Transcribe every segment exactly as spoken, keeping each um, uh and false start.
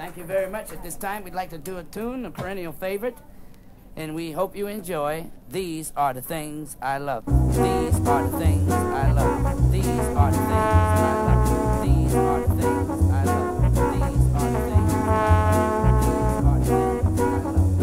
Thank you very much. At this time, we'd like to do a tune, a perennial favorite, and we hope you enjoy These Are the Things I Love. These are the things I love. These are the things I love. These are the things I love. These are the things I love. These are the things I love. These are the things I love.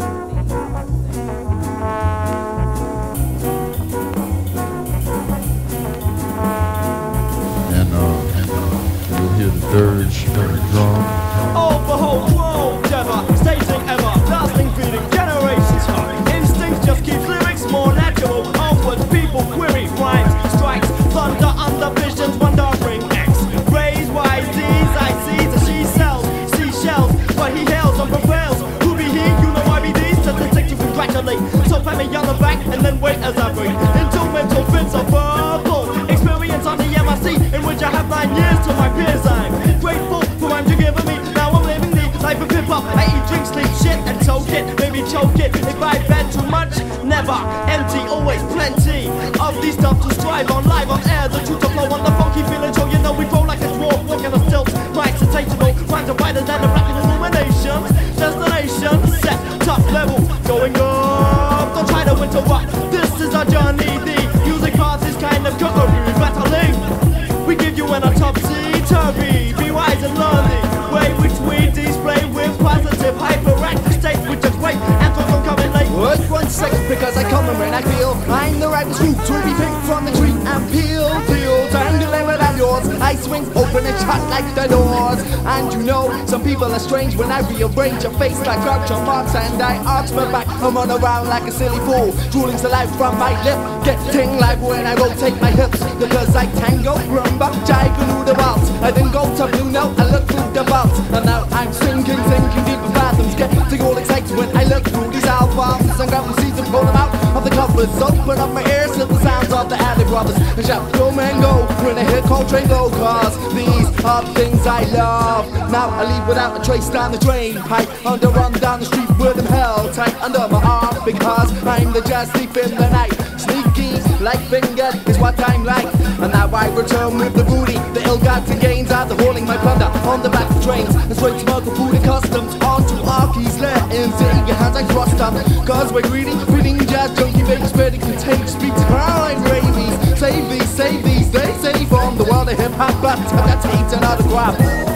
And, uh, and uh, you'll hear the dirge and the drum. Oh, behold, world ever, staging ever, lasting, feeding generations. Instincts just keeps lyrics more natural. Onwards, people query rhymes, strikes, thunder under visions, wondering X. Rays, Y, Z's, I C's, and she sells seashells, but he hails and prevails. Who be he? You know I be these. Statistics to congratulate. So pat me on the back and then wait as I bring into mental fits of verbal experience on the M I C, in which I have nine years to my peers. I'm grateful for what you're giving me. Now I'm living the life of hip-hop. I eat, drink, sleep, shit, and choke it. Maybe choke it. If I bet too much, never. Empty, always plenty of these stuff to strive on. Live on air, the truth to flow on the funky feeling show. You know we grow like a dwarf, walking on stilts. Right, sensational, rhymes are wider than the rapid illumination. Destination set, top level, going up. Don't try to interrupt. This is our journey. The music path is kind of cookery, battling. We give you an topsy-turvy. Be wise and learning way which we display with positive hyperactive states, which is great. And don't come in late. Wait one second, because I come in when I feel I'm the right fruit to be picked from the tree and peel, peel, time to level at yours. I swing open and shut like the doors. And you know, some people are strange when I rearrange your face like Groucho Marx, and I arch my back and run around like a silly fool, drooling saliva from my lip, getting like when I rotate my hips, because I tango, rumba, jive, and the waltz. I then go to blue note and look through the vaults, and now I'm sinking, sinking deep in fathoms, getting all excited when I look through these albums and grab the seeds and pull them out of the covers. Open up my ears to the sounds of the Alley Brothers and shout, go man go, when I hear Coltrane go, cause these are the things I love. Now I leave without a trace down the drain pipe, under run down the street with them held tight under my arm, because I'm the jazz thief in the night. Sneaky like finger is what I'm like, and now I return with the booty. The ill-gotten gains are the hauling my plunder on the back of trains, and straight smuggle food and customs onto our keys. Let into your hands I cross them, cause we're greedy, feeding jazz junkie baby, spreading contagious beats around rabies. Save these, save these, they say from the world of hip-hop, but that's hate and autograph.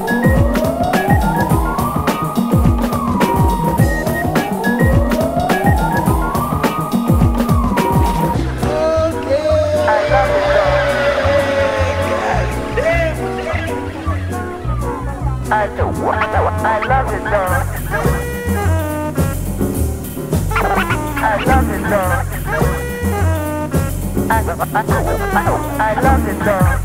I do. I love it, dog. I love it, dog. I, I, I, I love it, dog.